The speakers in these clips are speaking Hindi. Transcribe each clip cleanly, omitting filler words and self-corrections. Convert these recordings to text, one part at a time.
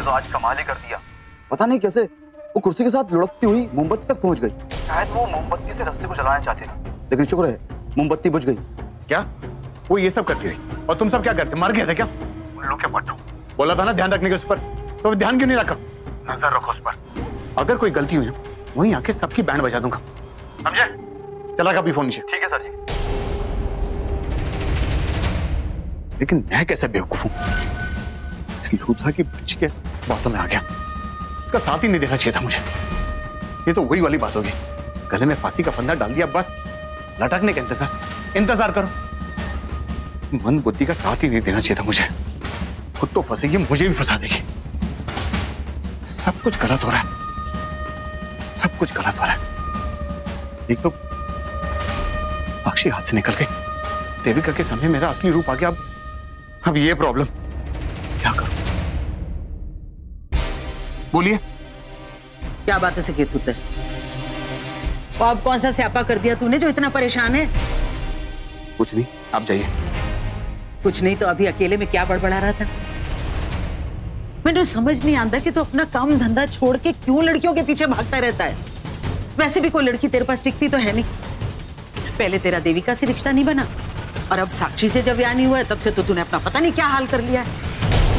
तो आज कमाल ही कर दिया। पता नहीं कैसे वो कुर्सी के साथ लुढ़कती हुई मोमबत्ती तक पहुंच गई। शायद वो मोमबत्ती से रस्ते को जलाना चाहते थे, लेकिन शुक्र है मोमबत्ती बुझ गई। क्या वो ये सब करती रही और तुम सब क्या करते? मर गए थे क्या? उल्लू के पट्टू। बोला था ना ध्यान रखने के उस पर, तो ध्यान क्यों नहीं रखा? नजर रखो उस पर। अगर कोई गलती हुई वहीं आके सबकी बैंड बजा दूंगा, समझे? चला कभी फोन नीचे। ठीक है सर जी। लेकिन मैं कैसे बेवकूफ हूं, इस लूथा की बच्ची के बातों में आ गया। उसका साथ ही नहीं देना चाहिए था मुझे। ये तो वही वाली बात होगी, गले में फांसी का फंदा डाल दिया, बस लटकने का इंतजार करो। मन बुद्धि का साथ ही नहीं देना चाहिए था मुझे। खुद तो फंसेगी, मुझे भी फंसा देगी। सब कुछ गलत हो रहा है, सब कुछ गलत हो रहा है। एक तो अक्षय हाथ से निकल गई, देविका के सामने मेरा असली रूप आ गया। अब ये प्रॉब्लम क्या करूं? बोलिए। क्या बात है सकेत पुत्र? वो अब कौन सा स्यापा कर दिया तूने जो इतना परेशान है? कुछ नहीं, आप जाइए। कुछ नहीं तो अभी अकेले में क्या बड़बड़ा रहा था? मैंने समझ नहीं आता कि तू अपना काम धंधा छोड़ के क्यों लड़कियों के पीछे भागता रहता है। वैसे भी कोई लड़की तेरे पास टिकती तो है नहीं। पहले तेरा देविका से रिश्ता नहीं बना और अब साक्षी से जब ब्याह नहीं हुआ है तब से तो तूने अपना पता नहीं क्या हाल कर लिया है।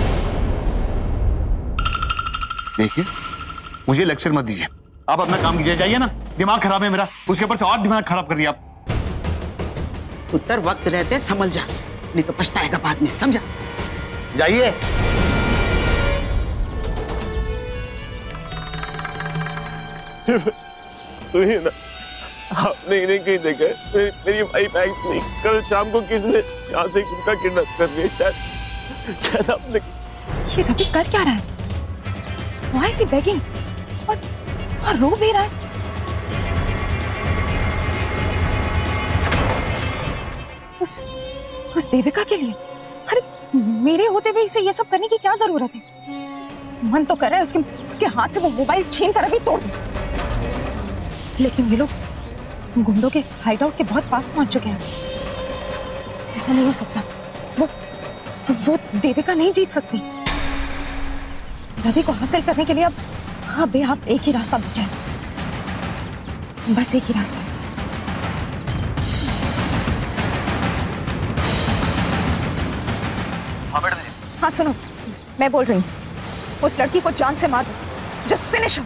देखिए, मुझे लेक्चर मत दीजिए, आप अपना काम कीजिए। जाइए ना, दिमाग खराब है मेरा, उसके ऊपर से और दिमाग खराब कर रही आप। उत्तर वक्त रहते समझ जा, नहीं तो पछताएगा बाद में, समझा? जाइए। ना आपने इन्हें कहीं देखा है? मेरी वाइफ एक्चुअली कल शाम को किसने यहाँ से उनका किडनैप कर लिया। शायद आपने। ये रवि कर क्या रहा है? Why is he begging? और रो भी रहा है। उस देविका के लिए? अरे मेरे होते हुए इसे ये सब करने की क्या जरूरत है? मन तो कर रहा है उसके हाथ से वो मोबाइल छीन कर अभी तोड़ दूं। लेकिन ये लोग गुंडों के हाइडआउट के बहुत पास पहुंच चुके हैं। ऐसा नहीं हो सकता। वो देविका नहीं जीत सकती। रवि को हासिल करने के लिए अब आप एक ही रास्ता बचा है, बस एक ही रास्ता। हाँ मैडम जी। हाँ सुनो, मैं बोल रही हूँ, उस लड़की को जान से मार दो। Just finish.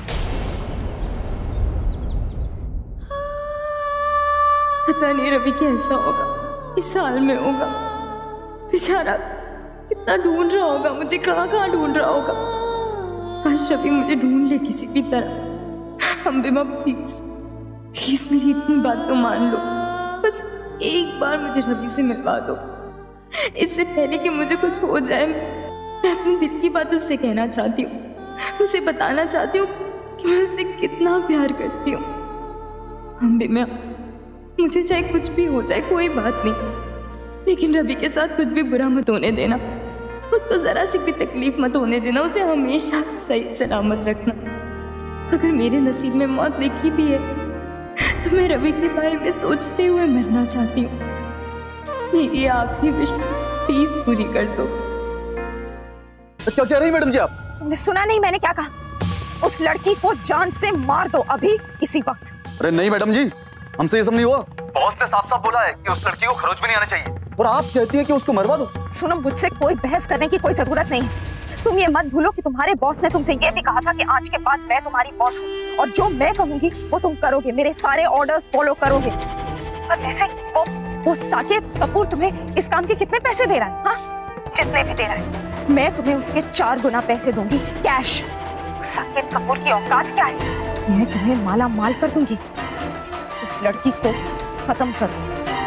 पता नहीं रवि कैसा होगा, इस हाल में होगा। बेचारा कितना ढूंढ रहा होगा मुझे, कहाँ ढूंढ रहा होगा। आज रवि मुझे ढूंढ ले किसी भी तरह। अम्बिमा प्लीज प्लीज मेरी इतनी बात तो मान लो। बस एक बार मुझे रवि से मिलवा दो। इससे पहले कि मुझे कुछ हो जाए, मैं अपने दिल की बात उससे कहना चाहती हूँ। उसे बताना चाहती हूँ कि मैं उससे कितना प्यार करती हूँ। अम्बिमा मुझे चाहे कुछ भी हो जाए कोई बात नहीं, लेकिन रवि के साथ कुछ भी बुरा मत होने देना। उसको जरा सी भी तकलीफ मत होने देना। उसे हमेशा सही सलामत रखना। अगर मेरे नसीब में मौत लिखी भी है तो मैं रवि के बारे में सोचते हुए मरना चाहती हूँ। मेरी आखिरी विश प्लीज पूरी कर दो। क्या कह रही मैडम जी आप? तुमने सुना नहीं मैंने क्या कहा? उस लड़की को जान से मार दो अभी इसी वक्त। अरे नहीं मैडम जी, हमसे ये सब नहीं हुआ। बॉस ने साफ साफ बोला है कि उस लड़की को खरोच भी नहीं आना चाहिए। और आप कहती है कि उसको मरवा दो। सुनो, मुझसे कोई बहस करने की कोई जरूरत नहीं है। तुम ये मत भूलो कि तुम्हारे बॉस ने तुमसे ये भी कहा था कि आज के बाद मैं तुम्हारी बॉस हूँ और जो मैं कहूंगी वो तुम करोगे, मेरे सारे ऑर्डर्स फॉलो करोगे। और वैसे वो साकेत कपूर तुम्हें इस काम के कितने पैसे दे रहा है? हाँ, जितने भी दे रहा है मैं तुम्हें उसके 4 गुना पैसे दूंगी कैश। साकेत कपूर की औकात क्या है? मैं तुम्हें माला माल कर दूंगी। उस लड़की को खत्म करो।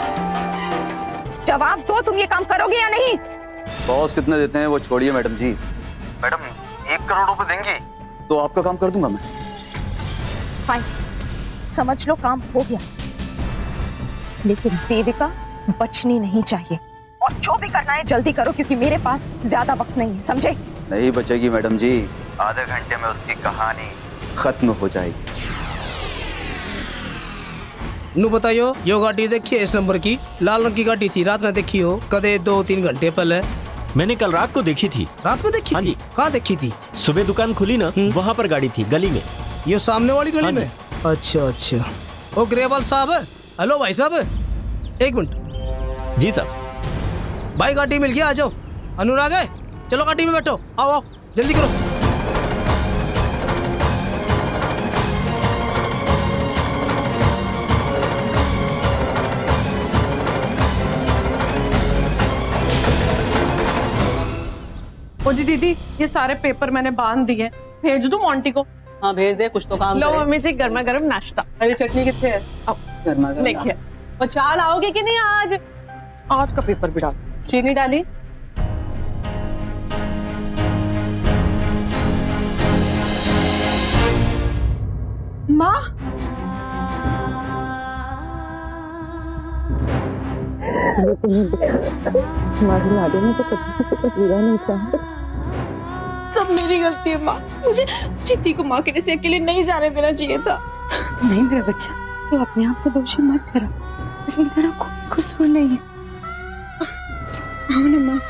जवाब दो, तुम ये काम करोगे या नहीं? बॉस कितने देते हैं वो छोड़िए मैडम जी। मैडम 1 करोड़ रुपए देंगी तो आपका काम कर दूंगा मैं। फाइन, समझ लो काम हो गया, लेकिन देविका बचनी नहीं चाहिए। और जो भी करना है जल्दी करो क्योंकि मेरे पास ज्यादा वक्त नहीं है, समझे? नहीं बचेगी मैडम जी, आधे घंटे में उसकी कहानी खत्म हो जाएगी। नु बताइयो, यो गाड़ी देखिए इस नंबर की, लाल रंग की गाड़ी थी, रात ने देखी हो कदे 2-3 घंटे पहले। मैंने कल रात को देखी थी। रात में देखी? हाँ थी? जी। कहाँ देखी थी? सुबह दुकान खुली ना, वहाँ पर गाड़ी थी गली में। ये सामने वाली गली हाँ में? अच्छा अच्छा। ओ ग्रेवाल साहब, हेलो भाई साहब, एक मिनट। जी साहब। भाई गाड़ी मिल गया, आ जाओ। अनुराग है, चलो गाड़ी में बैठो, आओ आओ जल्दी करो। ओ जी दीदी, ये सारे पेपर मैंने बांध दिए, भेज दूं मोंटी को? हाँ भेज दे, कुछ तो काम लो करे। मम्मी जी, गर्मा गर्म नाश्ता। हरी चटनी कितने है? गर्मा गर्म। देखिए, और चाय लाओगे कि नहीं आज? आज का पेपर भी डाल। चीनी डाली? माँ, सब मेरी गलती है माँ। मुझे चित्ती को माँ के से अकेले नहीं जाने देना चाहिए था। नहीं मेरा बच्चा, तू अपने आप को दोषी मत करा, इसमें तेरा कोई कसूर नहीं है। हाँ माँ।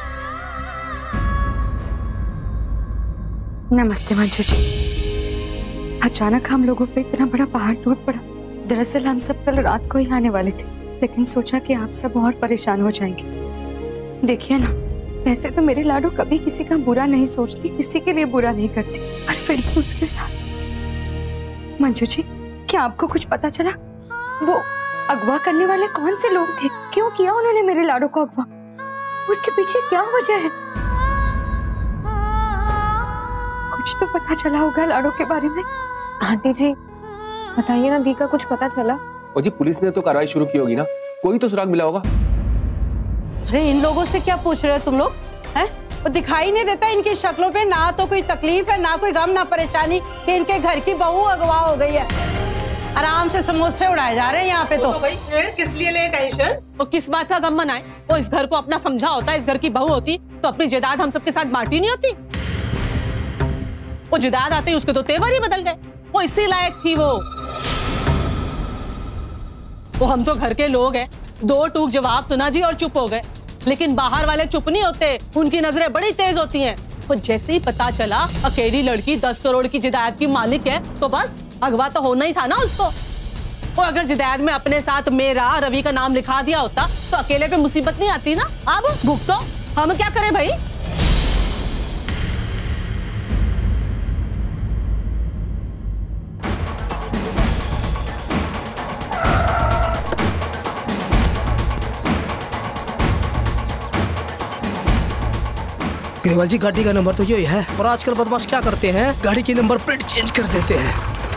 नमस्ते मंजू जी। अचानक हम लोगों पे इतना बड़ा पहाड़ टूट पड़ा। दरअसल हम सब कल रात को ही आने वाले थे, लेकिन सोचा कि आप सब और परेशान हो जाएंगे। देखिए ना, वैसे तो मेरे लाडो कभी किसी का बुरा नहीं सोचती, किसी के लिए बुरा नहीं करती, पर फिर भी उसके साथ। मंजू जी, क्या आपको कुछ पता चला? वो अगवा करने वाले कौन से लोग थे? क्यों किया उन्होंने मेरे लाडो को अगवा? उसके पीछे क्या वजह है? कुछ तो पता चला होगा लाडो के बारे में। आंटी जी बताइए ना, दी का कुछ पता चला? और जी पुलिस ने तो कार्रवाई शुरू की होगी ना, कोई तो सुराग मिला होगा। अरे इन लोगों से क्या पूछ रहे हो तुम लोग? हैं? वो दिखाई नहीं देता इनकी शक्लों पे ना तो कोई तकलीफ है, ना कोई गम, ना परेशानी कि इनके घर की बहू अगवा हो गई है। आराम से समोसे उड़ाए जा रहे हैं यहाँ पे। तो भाई फिर किस लिए ले टेंशन? वो किस बात का गम मनाए? वो इस घर को अपना समझा होता, इस घर की बहू होती तो अपनी जायदाद हम सबके साथ बांटी नहीं होती। वो जायदाद आते ही उसके तो तेवर ही बदल गए। वो इसी लायक थी वो हम तो घर के लोग हैं, दो टूक जवाब सुना जी और चुप हो गए। लेकिन बाहर वाले चुप नहीं होते, उनकी नजरें बड़ी तेज होती हैं। तो जैसे ही पता चला अकेली लड़की 10 करोड़ की जायदाद की मालिक है, तो बस अगवा तो होना ही था ना उसको। वो अगर जायदाद में अपने साथ मेरा रवि का नाम लिखा दिया होता तो अकेले पे मुसीबत नहीं आती ना। अब भुगतो, हम क्या करें भाई? ग्रेवाल जी, गाड़ी का नंबर तो यही है, और आजकल बदमाश क्या करते हैं, गाड़ी की नंबर प्लेट चेंज कर देते हैं।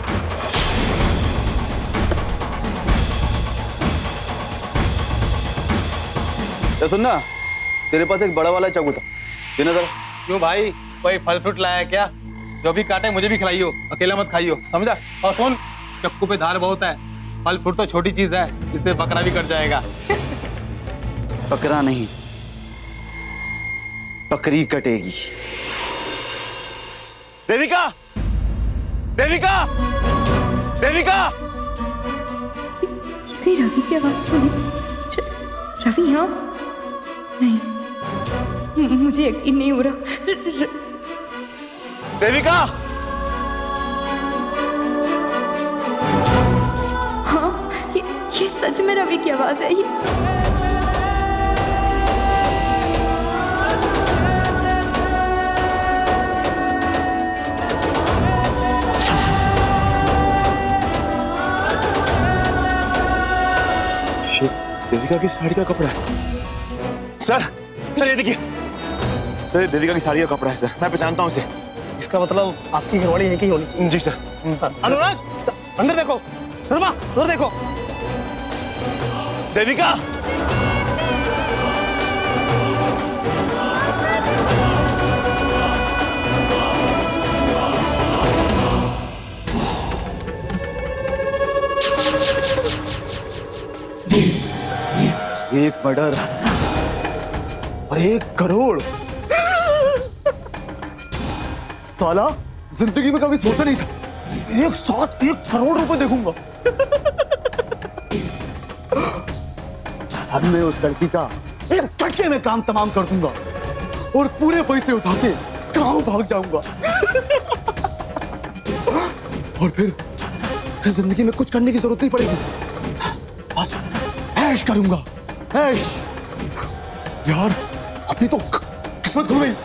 क्या सुनना, तेरे पास एक बड़ा वाला चाकू था, देना जरा। क्यों भाई, कोई फल फ्रूट लाया क्या? जो भी काटे मुझे भी खिलाइयो, अकेला मत खाइयो, समझा? और सुन, चक्कू पे धार बहुत है, फल फ्रूट तो छोटी चीज है, इससे बकरा भी कट जाएगा। बकरा नहीं, बकरी कटेगी। देविका, देविका, देविका! कहीं रवि की आवाज तो नहीं? रवि यहाँ नहीं, मुझे यकीन नहीं हो रहा। देविका! हाँ, ये सच में रवि की आवाज है। ये देविका की साड़ी का कपड़ा है। सर, सर ये देखिए, सर देविका की साड़ी का कपड़ा है सर, मैं पहचानता हूँ इसे। इसका मतलब आपकी घरवाली यहीं की होनी चाहिए। जी सर। अनुराग, अंदर देखो। शर्मा, उधर देखो। देविका! एक मर्डर और 1 करोड़। साला जिंदगी में कभी सोचा नहीं था एक साथ 1 करोड़ रुपए देखूंगा। अब मैं उस लड़की का एक झटके में काम तमाम कर दूंगा। और पूरे पैसे उठा के गांव भाग जाऊंगा। और फिर जिंदगी में कुछ करने की जरूरत नहीं पड़ेगी, बस ऐश करूंगा, ऐश। यार अपनी तो किस्मत खुल गई।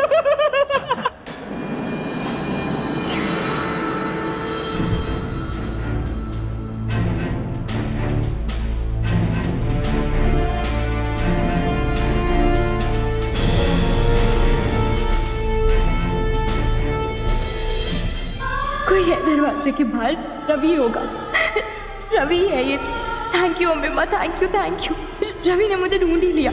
कोई है दरवाजे के बाहर, रवि होगा, रवि है ये। थैंक यू अम्मा, thank you thank you. Ravi ने मुझे ढूंढ ही लिया।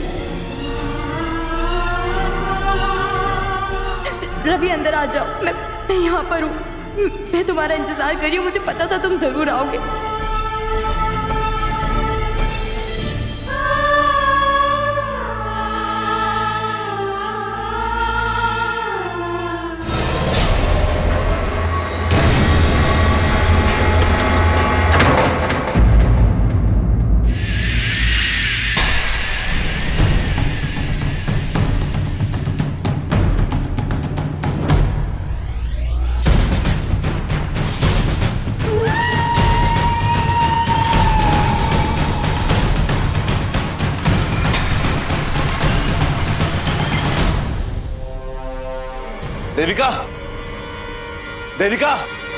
रवि अंदर आ जाओ, मैं यहाँ पर हूँ, मैं तुम्हारा इंतजार कर रही हूँ, मुझे पता था तुम जरूर आओगे। देविका, देविका,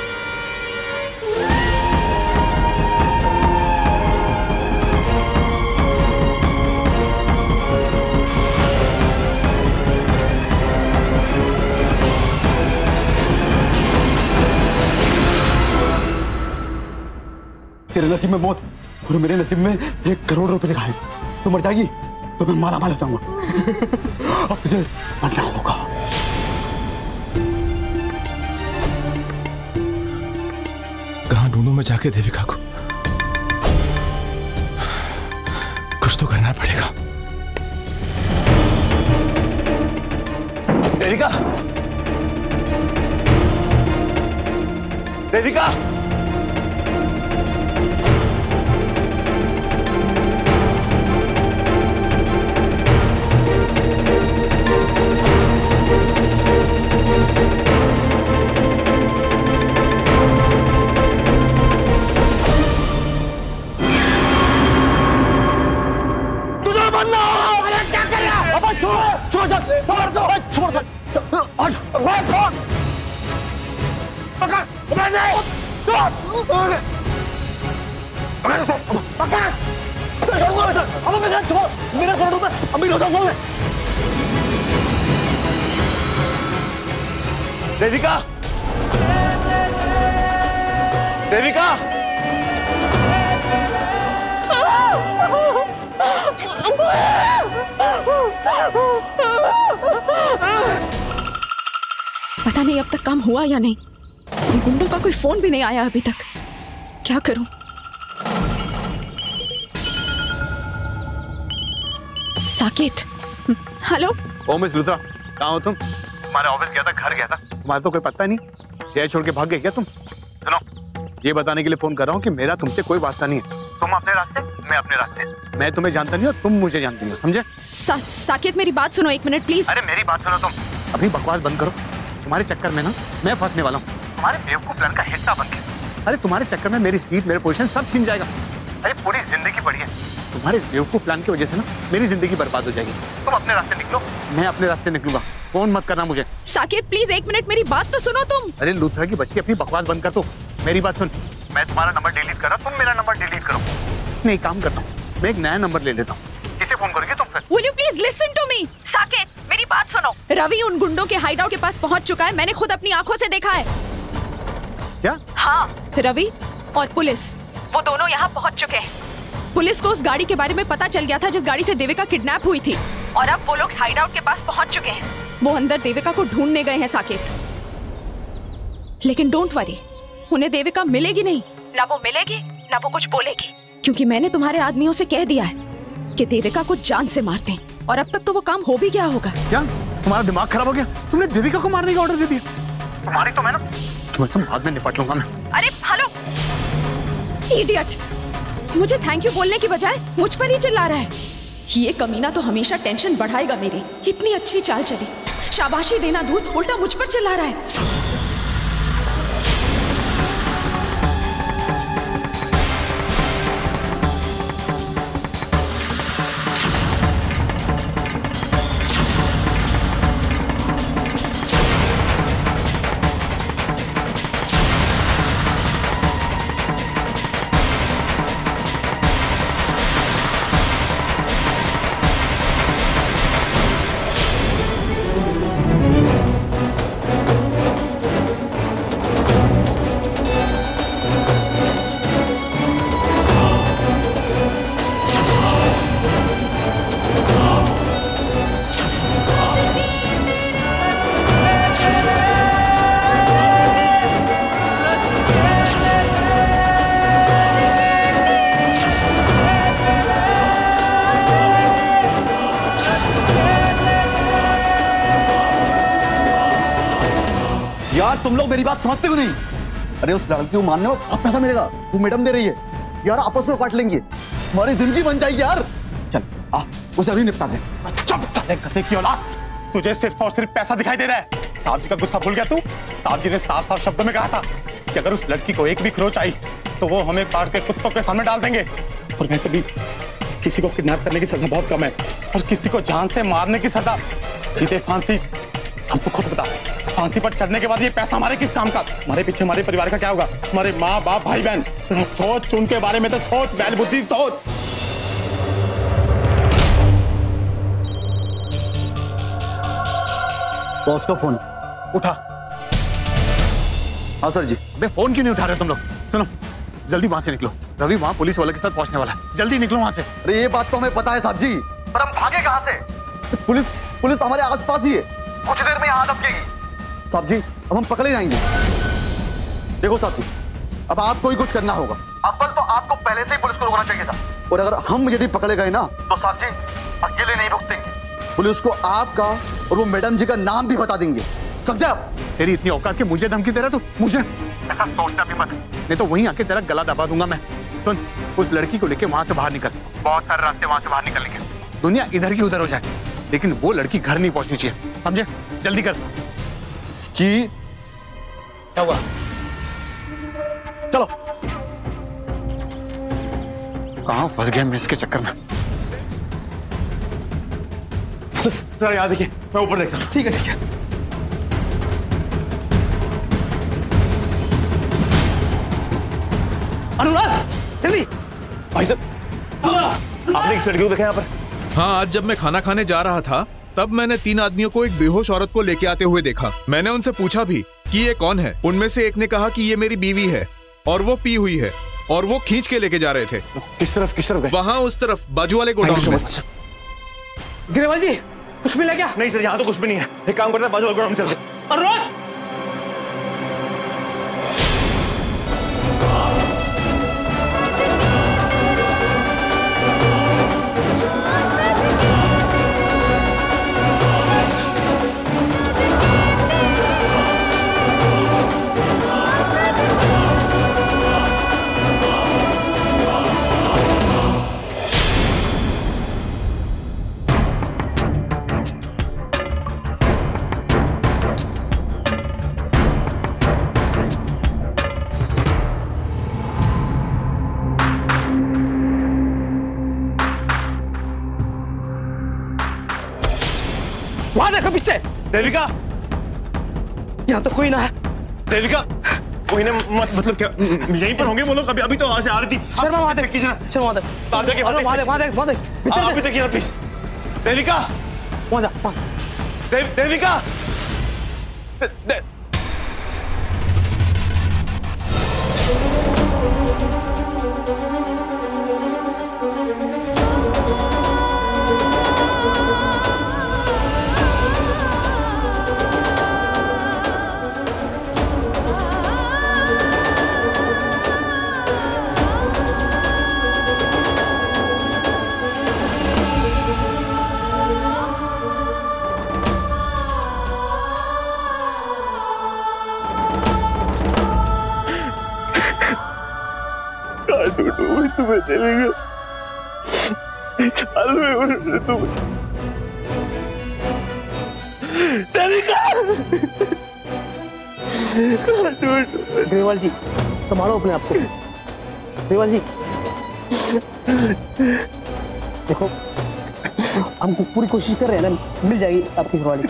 तेरे नसीब में मौत और मेरे नसीब में 1 करोड़ रुपए लिखा है। तू मर जाएगी तो मैं माला माल हो जाऊंगा। अब तुझे मरना होगा। कहाँ ढूंढूं मैं जाके देविका को? कुछ तो करना पड़ेगा। देविका, देविका, देविका, देविका, पता नहीं अब तक काम हुआ या नहीं। उन गुंडों का कोई फोन भी नहीं आया अभी तक। क्या करूं? साकेत, हेलो। ओ मिस लुथरा, कहाँ हो तुम? तुम्हारे ऑफिस गया था, घर गया था, तुम्हारा तो कोई पता नहीं। शहर छोड़ के भाग गए क्या तुम? सुनो, ये बताने के लिए फोन कर रहा हूँ कि मेरा तुमसे कोई वास्ता नहीं है। तुम अपने रास्ते, मैं अपने रास्ते। मैं तुम्हें जानता नहीं हूँ, तुम मुझे जानती हो, समझे? साकेत मेरी बात सुनो 1 मिनट प्लीज। अरे मेरी बात सुनो तुम, अपनी बकवास बंद करो। तुम्हारे चक्कर में ना मैं फंसने वाला हूँ, तुम्हारे बेवकूफ प्लान का हिस्सा बन के। अरे तुम्हारे चक्कर में मेरी सीट, मेरे पोजीशन सब छिन जाएगा। अरे पूरी जिंदगी पड़ी है, तुम्हारे बेवकूफ प्लान की वजह से ना मेरी जिंदगी बर्बाद हो जाएगी। तुम अपने रास्ते निकलो, मैं अपने रास्ते निकलूंगा। फोन मत करना मुझे। साकेत प्लीज 1 मिनट मेरी बात तो सुनो तुम। अरे लूथरा की बच्ची, अपनी बकवास बंद कर दो, मेरी बात सुन। मैं तुम्हारा नंबर डिलीट कर रहा, तुम मेरा नंबर डिलीट करो। मैं एक काम करता हूँ, मैं एक नया नंबर ले लेता हूँ। किसे फोन करोगे तुम फिर? Will you please listen to me? Saket मेरी बात सुनो। रवि उन गुंडों के हाइडआउट के पास पहुंच चुका है, मैंने खुद अपनी आंखों से देखा है। क्या? हाँ, रवि और पुलिस वो दोनों यहाँ पहुंच चुके हैं। पुलिस को उस गाड़ी के बारे में पता चल गया था जिस गाड़ी से देविका किडनैप हुई थी, और अब वो लोग हाइडआउट के पास पहुंच चुके हैं। वो अंदर देविका को ढूंढने गए हैं साकेत। लेकिन डोंट वरी, उन्हें देविका मिलेगी नहीं, ना वो मिलेगी ना वो कुछ बोलेगी, क्योंकि मैंने तुम्हारे आदमियों से कह दिया है कि देविका को जान से मार दें। और अब तक तो वो काम हो भी गया होगा। क्या तुम्हारा दिमाग खराब हो गया? तुमने देविका को मारने का ऑर्डर दे दिया। तुम्हारी तो मैं ना तुम्हें तो बाद में निपट लूंगा मैं। अरे हेलो इडियट, मुझे थैंक यू बोलने की बजाय मुझ पर ही चिल्ला रहा है। ये कमीना तो हमेशा टेंशन बढ़ाएगा मेरी। इतनी अच्छी चाल चली, शाबाशी देना दूर उल्टा मुझ पर चिल्ला रहा है। यार तुम लोग मेरी बात समझते क्यों नहीं? अरे उस लड़की को मारने में बहुत पैसा मिलेगा, वो मैडम दे रही है यार, आपस में बांट लेंगे, हमारी जिंदगी बन जाएगी यार। चल आ उसे अभी निपटा दे। चुप साले गधे की औलाद, तुझे सिर्फ और सिर्फ पैसा दिखाई दे रहा है। साहब जी का गुस्सा भूल गया तू? साहब जी ने साफ साफ शब्दों में कहा था कि अगर उस लड़की को एक भी खरोच आई तो वो हमें पार्क के कुत्तों के सामने डाल देंगे। और वैसे भी किसी को किडनैप करने की सजा बहुत कम है और किसी को जान से मारने की सजा सीधे फांसी। हमको खुद बता, फांसी पर चढ़ने के बाद ये पैसा हमारे किस काम का? हमारे पीछे हमारे परिवार का क्या होगा? हमारे माँ बाप भाई बहन। तेरा सोच उनके बारे में तो सोच, बैल बुद्धि सोच। बॉस का फोन उठा। हाँ सर जी। अबे फोन क्यों नहीं उठा रहे तुम लोग? सुनो जल्दी वहां से निकलो, रवि वहां पुलिस वाले के साथ पहुंचने वाला है, जल्दी निकलो वहां से। अरे ये बात तो हमें पता है साहब जी, पर हम भागे कहां से? पुलिस हमारे आसपास ही है, कुछ देर में यहाँ दबकेगी। साहब जी अब हम पकड़े जाएंगे। देखो साहब जी, अब आपको ही कुछ करना होगा। अव्वल तो आपको पहले से ही पुलिस को रोकना चाहिए था। और अगर हम यदि पकड़े गए ना तो साहब जी अकेले नहीं रुकतेंगे, पुलिस को आपका और वो मैडम जी का नाम भी बता देंगे, समझे आप? तेरी इतनी औकात कि मुझे धमकी दे रहा तू? मुझे ऐसा सोचना भी मत, नहीं तो वहीं आके तेरा गला दबा दूंगा मैं। सुन, उस लड़की को लेके वहां से बाहर निकल, बहुत सारे रास्ते वहां से बाहर निकलेंगे, दुनिया इधर की उधर हो जाए, लेकिन वो लड़की घर नहीं पहुंचनी चाहिए, समझे? जल्दी कर। जी क्या हुआ? चलो। कहां फंस गया मैं इसके चक्कर में? सर याद देखिए, मैं ऊपर देखता हूँ। ठीक है ठीक है। अनुराग जल्दी। भाई साहब आपने एक लड़की को देखा यहाँ पर? हाँ, आज जब मैं खाना खाने जा रहा था तब मैंने 3 आदमियों को एक बेहोश औरत को लेके आते हुए देखा। मैंने उनसे पूछा भी कि ये कौन है। उनमें से एक ने कहा कि ये मेरी बीवी है और वो पी हुई है और वो खींच के लेके जा रहे थे। किस तरफ? वहाँ उस तरफ बाजू वाले गोडाउन में। गिरेवाल जी कुछ मिला क्या? नहीं सर, यहाँ तो कुछ भी नहीं है। एक काम करते हैं, बाजू वाले गोडाउन चलते। अनुराग वहां देखो पीछे। देविका, यहाँ तो कोई ना है। देविका कोई ना, मतलब क्या यहीं पर होंगे वो लोग? अभी तो वहां से आ रही थी। शर्मा वहां देख, शर्मा वहां देख, वहां देख, आप भी देखिए ना प्लीज। देविका वहां जा। देविका साल में उन्होंने तुम ग्रेवाल जी संभालो अपने आप को। ग्रेवाल जी देखो हम पूरी कोशिश कर रहे हैं ना, मिल जाएगी आपकी घरवाली।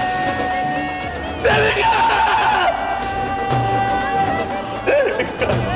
देविका!